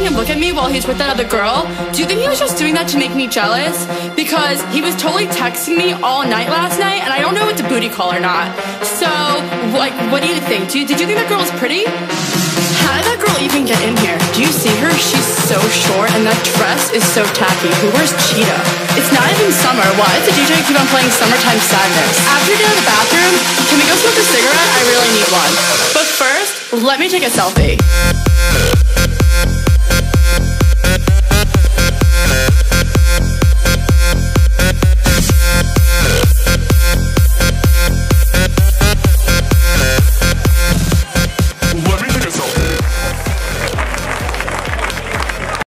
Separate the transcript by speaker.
Speaker 1: letting him look at me while he's with that other girl? Do you think he was just doing that to make me jealous? Because he was totally texting me all night last night, and I don't know if it's a booty call or not. So, like, what do you think? Did you think that girl was pretty? How did that girl even get in here? Do you see her? She's so short, and that dress is so tacky. Who wears cheetah? It's not even summer. Why does the DJ keep on playing Summertime Sadness? After you get out of the bathroom, can we go smoke a cigarette? I really need one. But first, let me take a selfie.